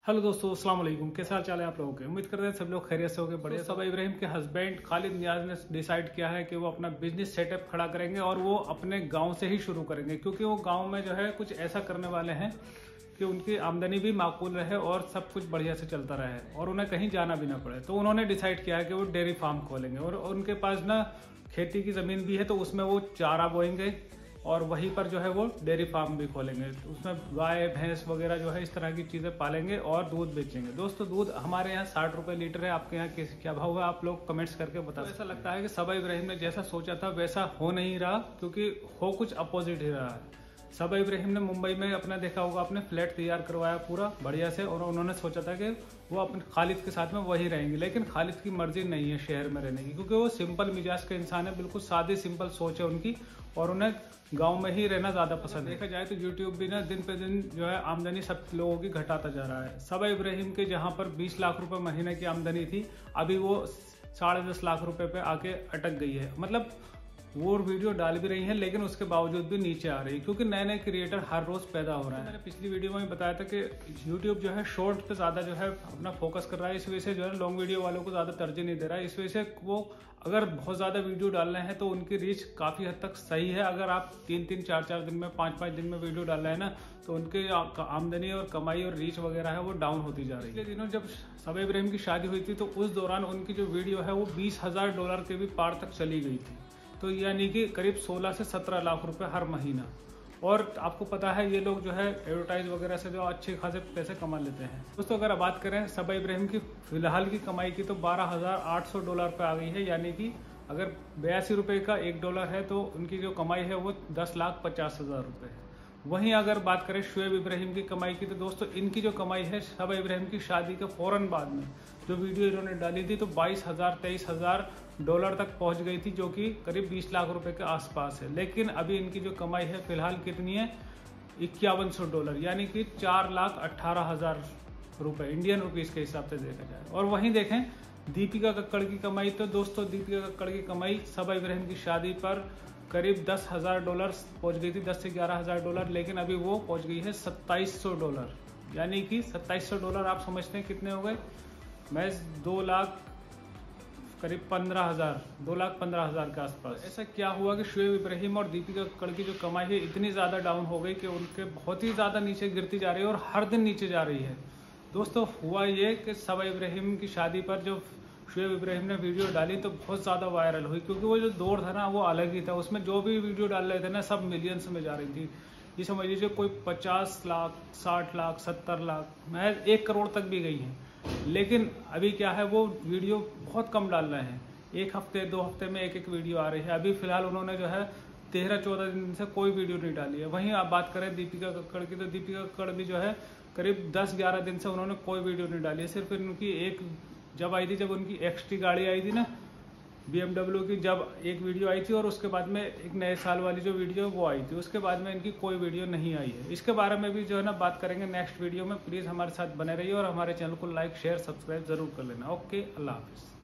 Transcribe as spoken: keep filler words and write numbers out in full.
Hello दोस्तों, अस्सलाम वालेकुम। कैसे हाल चाल है आप लोगों के? उम्मीद करते हैं सब लोग खैरियत से होंगे, बढ़िया। सबा इब्राहिम के हस्बैंड खालिद नियाज ने डिसाइड किया है कि वो अपना बिजनेस सेटअप खड़ा करेंगे और वो अपने गांव से ही शुरू करेंगे, क्योंकि वो गांव में जो है कुछ ऐसा करने वाले हैं कि उनकी आमदनी भी माकूल रहे और सब कुछ बढ़िया से चलता रहे और उन्हें कहीं जाना भी ना पड़े। तो उन्होंने डिसाइड किया है कि वो डेयरी फार्म खोलेंगे और उनके पास ना खेती की जमीन भी है, तो उसमें वो चारा बोएंगे और वहीं पर जो है वो डेयरी फार्म भी खोलेंगे। उसमें गाय भैंस वगैरह जो है इस तरह की चीजें पालेंगे और दूध बेचेंगे। दोस्तों, दूध हमारे यहाँ साठ रुपए लीटर है, आपके यहाँ क्या भाव है आप लोग कमेंट्स करके बता। तो ऐसा लगता है कि सबा इब्राहिम ने जैसा सोचा था वैसा हो नहीं रहा, क्योंकि हो कुछ अपोजिट ही रहा है। सबा इब्राहिम ने मुंबई में अपना देखा होगा, अपने फ्लैट तैयार करवाया पूरा बढ़िया से, और उन्होंने सोचा था कि वो अपने खालिद के साथ में वही रहेंगे, लेकिन खालिद की मर्जी नहीं है शहर में रहने की, क्योंकि वो सिंपल मिजाज का इंसान है, बिल्कुल सादी सिंपल सोच है उनकी और उन्हें गांव में ही रहना ज्यादा पसंद है। देखा जाए तो यूट्यूब भी ना दिन पे दिन जो है आमदनी सब लोगों की घटाता जा रहा है। सबा इब्राहिम के जहां पर बीस लाख रुपए महीने की आमदनी थी, अभी वो साढ़े दस लाख रुपए पे आके अटक गई है। मतलब वो वीडियो डाल भी रही हैं, लेकिन उसके बावजूद भी नीचे आ रही है, क्योंकि नए नए क्रिएटर हर रोज पैदा हो रहे हैं। मैंने पिछली वीडियो में बताया था कि यूट्यूब जो है शॉर्ट पे ज्यादा जो है अपना फोकस कर रहा है, इस वजह से जो है लॉन्ग वीडियो वालों को ज्यादा तरजीह नहीं दे रहा है। इस वजह से वो अगर बहुत ज्यादा वीडियो डाल रहे हैं तो उनकी रीच काफी हद तक सही है। अगर आप तीन तीन चार चार दिन में पांच पांच दिन में वीडियो डाल रहे हैं ना, तो उनकी आमदनी और कमाई और रीच वगैरह है वो डाउन होती जा रही है। पिछले दिनों जब सबा इब्राहिम की शादी हुई थी तो उस दौरान उनकी जो वीडियो है वो बीस हजार डॉलर के भी पार तक चली गई थी, तो यानी कि करीब सोलह से सत्रह लाख रुपए हर महीना। और आपको पता है ये लोग जो है एडवर्टाइज वगैरह से जो अच्छे खासे पैसे कमा लेते हैं। दोस्तों, अगर बात करें सबा इब्राहिम की फिलहाल की कमाई की, तो बारह हजार आठ सौ डॉलर पे आ गई है, यानी कि अगर बयासी रुपए का एक डॉलर है तो उनकी जो कमाई है वो दस लाख पचास हजार रुपए है। वहीं अगर बात करें शुएब इब्राहिम की कमाई की, तो दोस्तों इनकी जो कमाई है सबा इब्राहिम की शादी के फौरन बाद में जो वीडियो इन्होंने डाली थी, तो बाईस हजार तेईस हजार डॉलर तक पहुंच गई थी, जो कि करीब बीस लाख रुपए के आसपास है। लेकिन अभी इनकी जो कमाई है फिलहाल कितनी है, इक्यावन सौ डॉलर, यानी कि चार लाख अट्ठारह हजार रुपए इंडियन रुपीज के हिसाब से देखा जाए। और वहीं देखें दीपिका कक्कड़ की कमाई, तो दोस्तों दीपिका कक्कड़ की कमाई सबा इब्राहिम की शादी पर करीब दस हजार डॉलर पहुंच गई थी, दस से ग्यारह हजार डॉलर, लेकिन अभी वो पहुंच गई है सत्ताईस सौ डॉलर, यानी कि सत्ताईस सौ डॉलर आप समझते हैं कितने हो गए, मैं दो लाख करीब पंद्रह हजार दो लाख पंद्रह हजार के आसपास। ऐसा क्या हुआ कि शुएब इब्राहिम और दीपिका कक्कड़ की जो कमाई है इतनी ज्यादा डाउन हो गई कि उनके बहुत ही ज्यादा नीचे गिरती जा रही है और हर दिन नीचे जा रही है। दोस्तों, हुआ ये कि सबा इब्राहिम की शादी पर जो शुएब इब्राहिम ने वीडियो डाली तो बहुत ज्यादा वायरल हुई, क्योंकि वो जो दौर था ना वो अलग ही था। उसमें जो भी वीडियो डाल रहे थे ना सब मिलियंस में जा रही थी। ये समझ लीजिए कोई पचास लाख साठ लाख सत्तर लाख महज एक करोड़ तक भी गई है। लेकिन अभी क्या है, वो वीडियो बहुत कम डाल रहे हैं, एक हफ्ते दो हफ्ते में एक एक वीडियो आ रही है। अभी फिलहाल उन्होंने जो है तेरह चौदह दिन से कोई वीडियो नहीं डाली है। वहीं आप बात करें दीपिका कक्कड़ की, तो दीपिका कक्कड़ भी जो है करीब दस ग्यारह दिन से उन्होंने कोई वीडियो नहीं डाली है। सिर्फ उनकी एक जब आई थी, जब उनकी एक्स टी गाड़ी आई थी ना बी एम डब्ल्यू की, जब एक वीडियो आई थी और उसके बाद में एक नए साल वाली जो वीडियो वो आई थी, उसके बाद में इनकी कोई वीडियो नहीं आई है। इसके बारे में भी जो है ना बात करेंगे नेक्स्ट वीडियो में। प्लीज हमारे साथ बने रहिए और हमारे चैनल को लाइक शेयर सब्सक्राइब जरूर कर लेना। ओके, अल्लाह हाफिज।